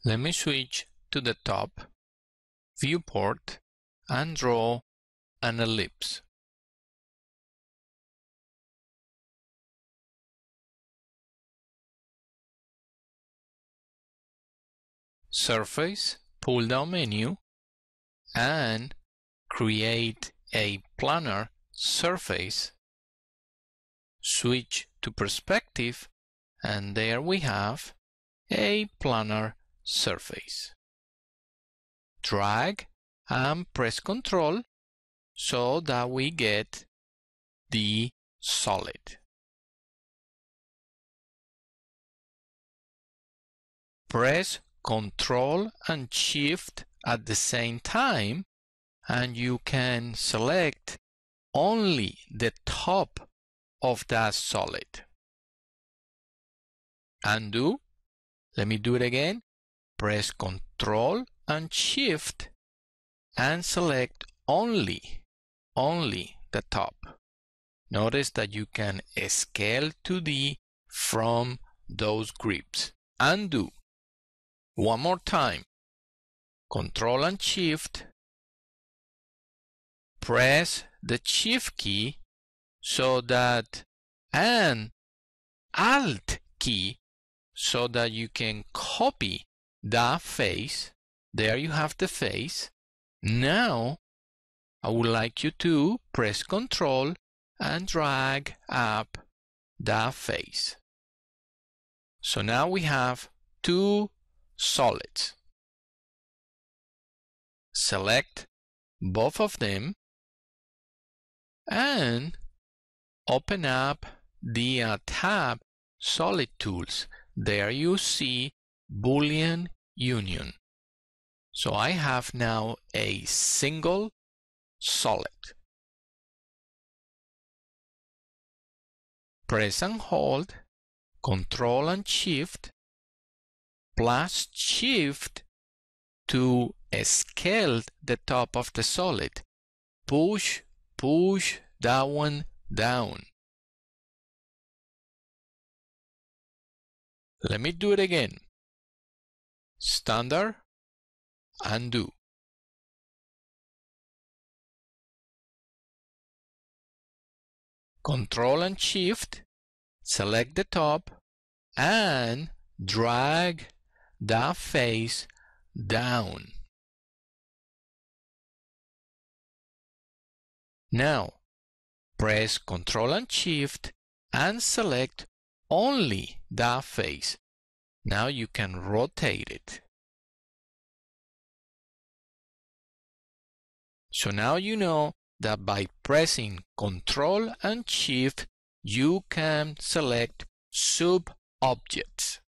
Let me switch to the top, viewport, and draw an ellipse. Surface, pull-down menu, and create a planar surface. Switch to perspective, and there we have a planar surface. Drag and press Ctrl so that we get the solid. Press Ctrl and Shift at the same time, and you can select only the top of that solid. Undo. Let me do it again. Press Ctrl and Shift and select only the top. Notice that you can scale 2D from those grips. Undo. One more time. Ctrl and Shift. Press the Shift key and Alt key so that you can copy that face. There you have the face. Now I would like you to press Ctrl and drag up that face. So now we have two solids. Select both of them and open up the tab Solid Tools. There you see Boolean Union. So I have now a single solid. Press and hold, Ctrl and Shift, plus Shift to scale the top of the solid. Push that one down. Let me do it again. Standard, undo. Ctrl and Shift, select the top and drag that face down. Now, press Ctrl and Shift and select only that face. Now you can rotate it. So now you know that by pressing Ctrl and Shift, you can select sub-objects.